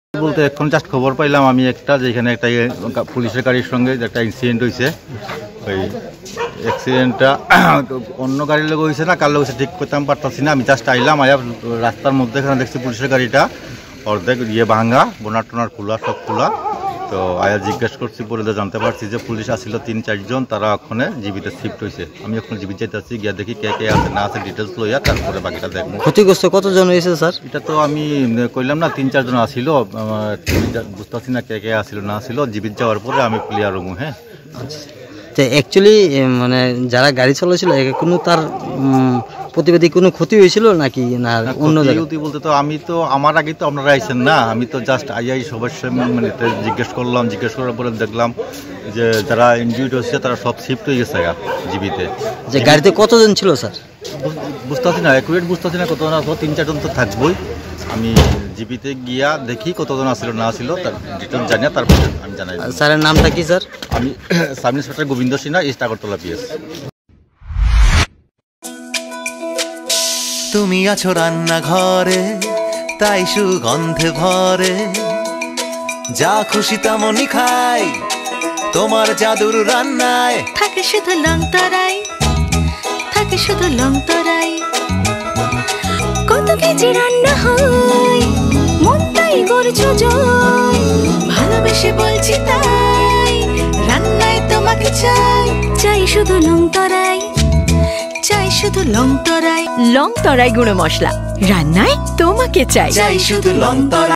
বলতে এখন জাস্ট খবর পাইলাম আমি একটা যেখানে একটা পুলিশের গাড়ির সঙ্গে একটা ইনসিডেন্ট হয়েছে। ওই অ্যাক্সিডেন্টটা অন্য গাড়ির লোক হয়েছে না কার লোক হয়েছে ঠিক করতে পারতাছি না। আমি জাস্ট আইলাম, আয়া রাস্তার মধ্যে এখানে দেখছি পুলিশের গাড়িটা অর্ধেক ভাঙা, বোনার টোনার খোলা, সব খোলা। তো আয়া জিজ্ঞেস করছি, পরে জানতে পারছি যে পুলিশ আসছিল 3-4 জন, তারা ওখানে জীবিতে শিফট হয়েছে। আমি এখন জীবিত যাইতেছি, গিয়া দেখি কে কে আছে না আছে ডিটেলস লইয়া তারপরে বাকিটা দেখবো। ক্ষতিগ্রস্ত কতজন হয়েছে স্যার? এটা তো আমি কইলাম না 3-4 জন আসছিল, বুঝতেছি না কে কে আসছিল না আসছিল। জীবিত যাওয়ার পরে আমি ক্লিয়ার হবো। হ্যাঁ, তো অ্যাকচুয়ালি মানে যারা গাড়ি চালাচ্ছিল কোনো তার প্রতিবাদী কোনো ক্ষতি হয়েছিল নাকি না অন্য জায়গায়? বলতে তো আমি তো আমার আগে তো আপনারা আইছেন না, আমি তো জাস্ট আইয়াই সবার মানে জিজ্ঞেস করার পরে দেখলাম যে যারা ইনজিউর্ড হচ্ছে তারা সব শিফট হয়ে গেছে জীবিতে। যে গাড়িতে কতজন ছিল স্যার? বুঝতেছি না, অ্যাকুরেট বুঝতেছি না কতজন আসবো, 3-4 জন তো থাকবোই। আমি জীবিতে গিয়া দেখি কতজন আসছিল না আসছিল, তার ডিটেলস জানিয়ে তারপরে আমি জানাই। স্যারের নামটা কি স্যার? আমি sub inspector Gobinda Sinha, east Agartala PS. তুমি আছো রান্নাঘরে, তাই সুগন্ধে ভরে, যা খুশি তেমনই খাই তোমার জাদুর রান্নায়। থাকে শুধু লং তরাই, থাকে শুধু লং তরাই, কত কেজি রান্না হয় মনটাই করছো জয়, ভালোবেসে বলছি তাই রান্নায় তোমাকে চাই, চাই শুধু লং তরাই, চাই শুধু লং তরাই। লং তরাই গুঁড়ো মশলা, রান্নায় তোমাকে চাই, চাই শুধু লং তরাই।